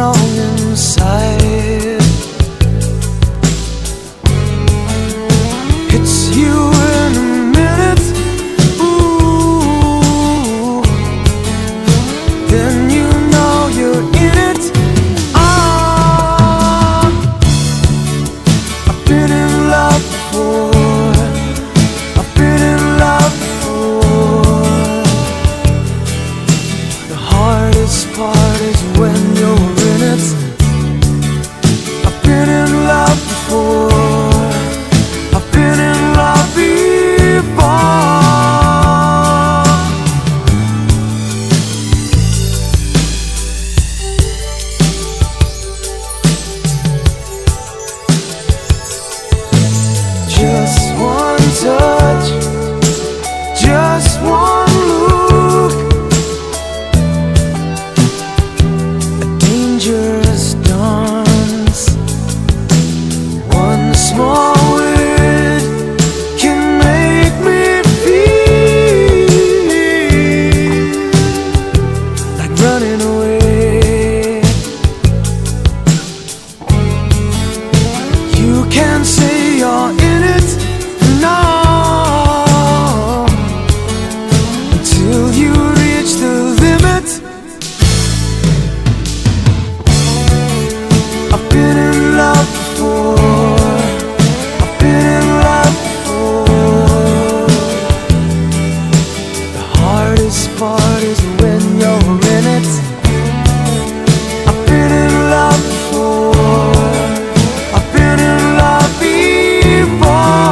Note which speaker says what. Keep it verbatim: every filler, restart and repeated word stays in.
Speaker 1: wrong inside. It's you in a minute, ooh, then you know you're in it. Ah, I've been in love before, I've been in love before. The hardest part is when you're in it. I've been in love before, I've been in love before. Just one touch, just one look, a dangerous dance. One small word can make me feel like running away. You can't say you're in it, no, until you reach the limit. I've been in love before, I've been in love before. The hardest part is when you're in it. I've been in love before, I've been in love before.